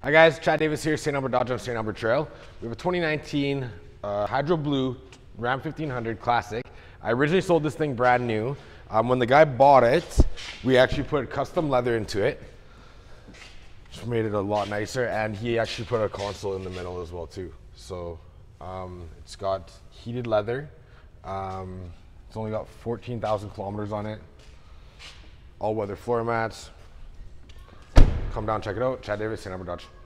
Hi guys, Chad Davis here, St.Albert Dodge on St.Albert Trail. We have a 2019 Hydro Blue Ram 1500 Classic. I originally sold this thing brand new. When the guy bought it, we actually put custom leather into it, which made it a lot nicer, and he actually put a console in the middle as well too. So it's got heated leather. It's only got 14,000 kilometers on it. All weather floor mats. Come down, check it out. Chad Davis, St.Albert Dodge.